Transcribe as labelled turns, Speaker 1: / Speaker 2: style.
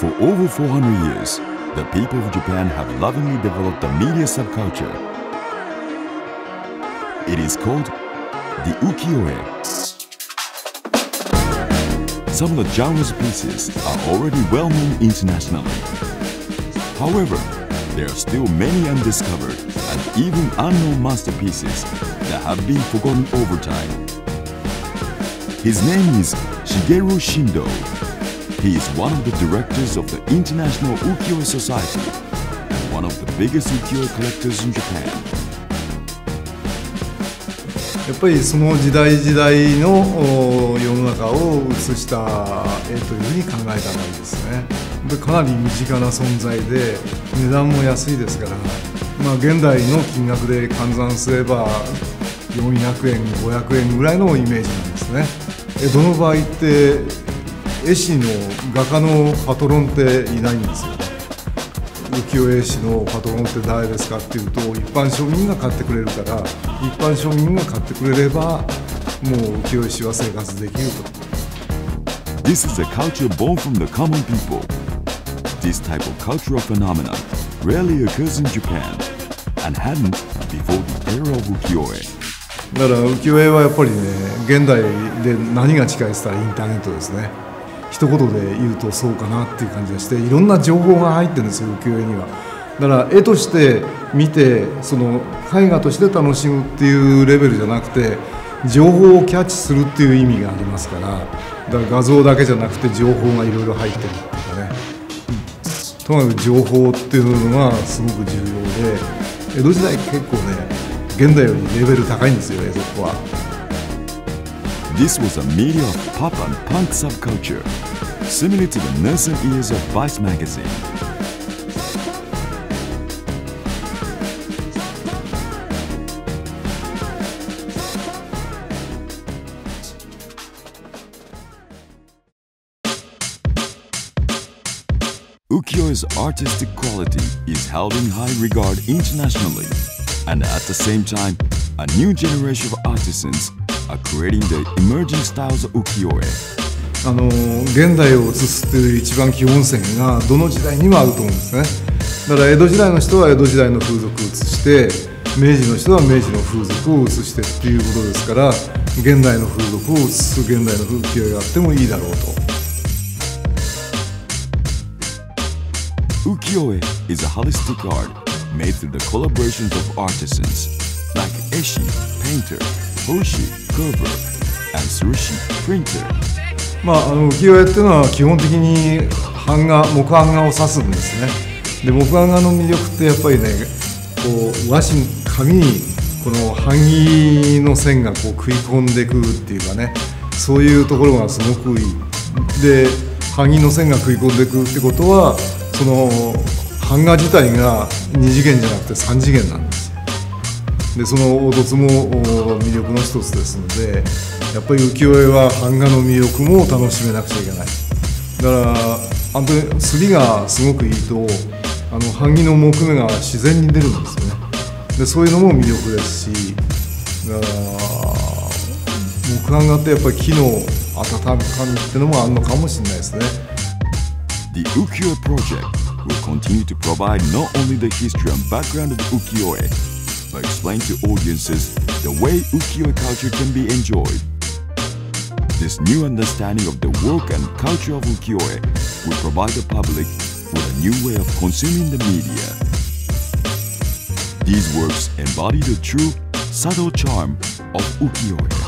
Speaker 1: For over 400 years, the people of Japan have lovingly developed a media subculture. It is called the ukiyo-e. Some of the genre's pieces are already well known internationally. However, there are still many undiscovered and even unknown masterpieces that have been forgotten over time. His name is Shigeru Shindo. He is one of the directors of the International Ukiyo-e Society and one of the biggest ukiyo-e collectors in Japan.
Speaker 2: やっぱりその時代時代の世の中を映した絵というふうに考えたらいいですね。でかなり身近な存在で値段も安いですから、現代の金額で換算すれば400円500円ぐらいのイメージなんですね。江戸の場合って絵師の画家のパトロンっていないんですよ。浮世絵師のパトロンって誰ですかっていうと、一般庶民が買ってくれるから、一般庶民が買ってくれればもう浮世絵師は生活できると。
Speaker 1: This is a culture born from the common people. This type of cultural phenomenon rarely occurs in Japan and hadn't before the era of ukiyo-e.
Speaker 2: だから浮世絵はやっぱりね、現代で何が近いって言ったらインターネットですね。一言で言うとそうかなっていう感じがして、いろんな情報が入ってるんですよ、浮世絵には。だから絵として見て、その絵画として楽しむっていうレベルじゃなくて、情報をキャッチするっていう意味がありますから、だから画像だけじゃなくて情報がいろいろ入ってるっていうかね、とにかく情報っていうのがすごく重要で、江戸時代結構ね、現代よりレベル高いんですよ、江戸っ子は。
Speaker 1: This was a media of pop and punk subculture, similar to the nascent years of Vice magazine. Ukiyo-e's artistic quality is held in high regard internationally, and at the same time, a new generation of artisans are creating the emerging styles of ukiyo-e.
Speaker 2: 現代を映すっていう一番基本線がどの時代にもあると思うんですね。だから江戸時代の人は江戸時代の風俗を映して、明治の人は明治の風俗を映してっていうことですから、現代の風俗を映す現代の浮世絵があってもいいだろうと。
Speaker 1: Ukiyo-e is a holistic art made through the collaborations of artisans like eshi, painter, hoshi, carver, and sushi, printer.
Speaker 2: 浮世絵っていうのは基本的に版画、木版画を指すんですね。で、木版画の魅力ってやっぱりね、こう和紙、紙にこの版木の線がこう食い込んでくるっていうかね、そういうところがすごくいい。で、版木の線が食い込んでくるってことは、その版画自体が2次元じゃなくて3次元なんですよ。で、その凹凸も魅力の一つですので、やっぱり浮世絵は版画の魅力も楽しめなくちゃいけない。だから本当に摺りがすごくいいと、版木の木目が自然に出るんですよね。で、そういうのも魅力ですし、だから木版画ってやっぱり木の温かみってのもあるのかもしれないですね。
Speaker 1: The Ukiyo-e project will continue to provide not only the history and background of ukiyo-e, but explain to audiences the way ukiyo-e culture can be enjoyed. This new understanding of the work and culture of ukiyo-e will provide the public with a new way of consuming the media. These works embody the true, subtle charm of ukiyo-e.